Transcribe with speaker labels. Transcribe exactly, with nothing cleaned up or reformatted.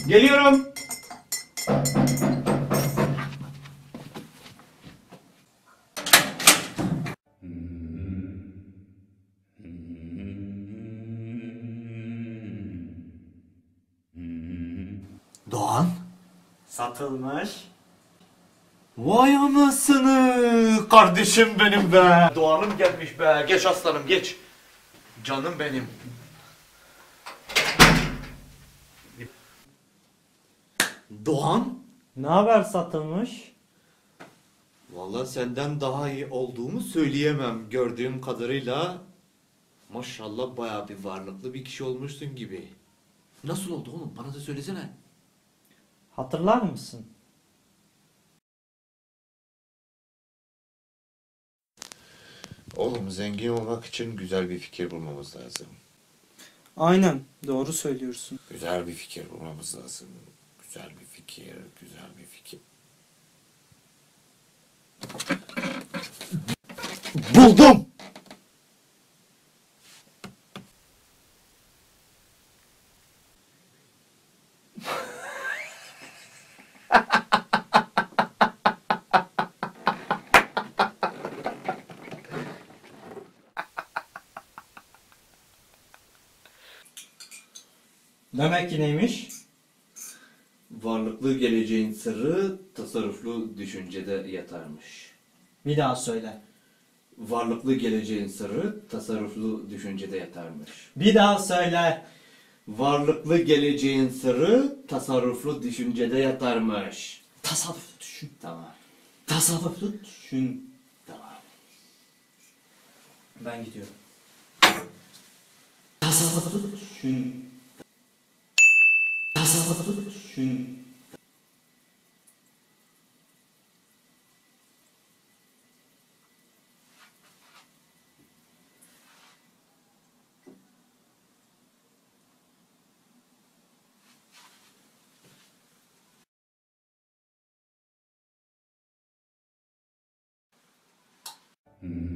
Speaker 1: Geliyorum.
Speaker 2: Doğan?
Speaker 1: Satılmış.
Speaker 2: Vay anasını! Kardeşim benim be! Doğan'ım gelmiş be! Geç aslanım geç! Canım benim! Doğan?
Speaker 1: Ne haber satılmış?
Speaker 2: Vallahi senden daha iyi olduğumu söyleyemem. Gördüğüm kadarıyla maşallah bayağı bir varlıklı bir kişi olmuşsun gibi. Nasıl oldu oğlum? Bana da söylesene.
Speaker 1: Hatırlar mısın?
Speaker 3: Oğlum zengin olmak için güzel bir fikir bulmamız lazım.
Speaker 4: Aynen, doğru söylüyorsun.
Speaker 3: Güzel bir fikir bulmamız lazım. Güzel bir fikir, güzel bir fikir. Buldum!
Speaker 1: Demek ki neymiş?
Speaker 2: Varlıklı geleceğin sırrı tasarruflu düşüncede yatarmış.
Speaker 1: Bir daha söyle.
Speaker 2: Varlıklı geleceğin sırrı tasarruflu düşüncede yatarmış.
Speaker 1: Bir daha söyle.
Speaker 2: Varlıklı geleceğin sırrı tasarruflu düşüncede yatarmış.
Speaker 1: Tasarruflu düşün.
Speaker 2: Tamam.
Speaker 1: Tasarruflu düşün.
Speaker 2: Tamam.
Speaker 1: Ben gidiyorum. Tasarruflu düşün. Tasarruflu düşün.
Speaker 3: Hmm.